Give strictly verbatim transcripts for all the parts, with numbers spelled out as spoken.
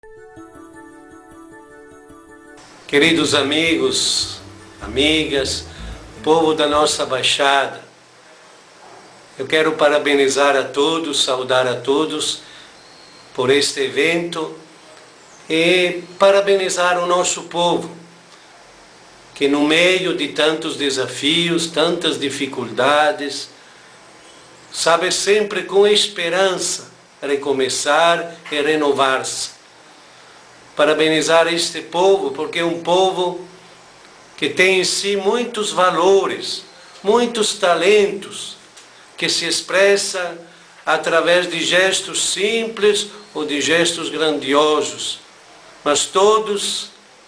Queridos amigos, amigas, povo da nossa Baixada, eu quero parabenizar a todos, saudar a todos por este evento e parabenizar o nosso povo, que no meio de tantos desafios, tantas dificuldades, sabe sempre com esperança recomeçar e renovar-se. Parabenizar este povo, porque é um povo que tem em si muitos valores, muitos talentos, que se expressa através de gestos simples ou de gestos grandiosos, mas todos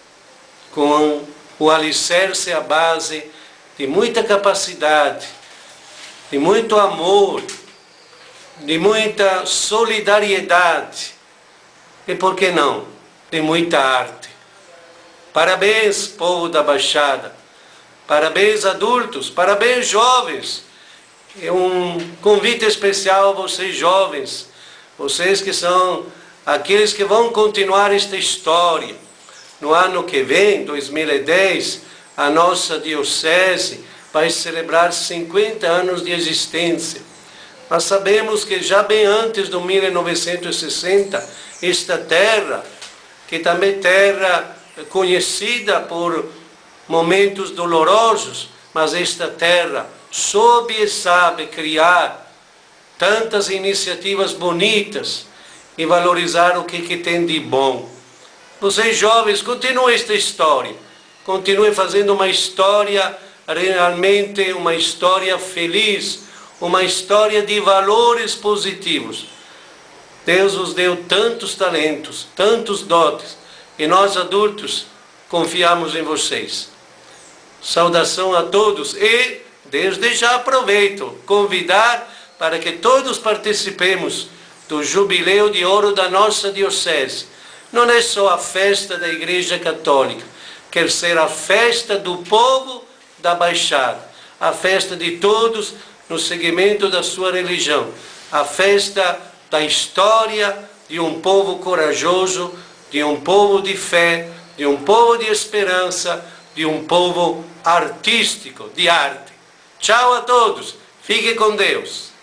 com o alicerce à base de muita capacidade, de muito amor, de muita solidariedade e, por que não, de muita arte. Parabéns, povo da Baixada, parabéns adultos, parabéns jovens. É um convite especial a vocês jovens, vocês que são aqueles que vão continuar esta história. No ano que vem, dois mil e dez, a nossa diocese vai celebrar cinquenta anos de existência. Nós sabemos que já bem antes do mil novecentos e sessenta, esta terra, que também terra conhecida por momentos dolorosos, mas esta terra soube e sabe criar tantas iniciativas bonitas e valorizar o que, que tem de bom. Vocês jovens, continuem esta história, continuem fazendo uma história realmente, uma história feliz, uma história de valores positivos. Deus vos deu tantos talentos, tantos dotes, e nós adultos confiamos em vocês. Saudação a todos e, desde já aproveito, convidar para que todos participemos do Jubileu de Ouro da nossa Diocese. Não é só a festa da Igreja Católica, quer ser a festa do povo da Baixada, a festa de todos no seguimento da sua religião, a festa da história de um povo corajoso, de um povo de fé, de um povo de esperança, de um povo artístico, de arte. Tchau a todos, fique com Deus.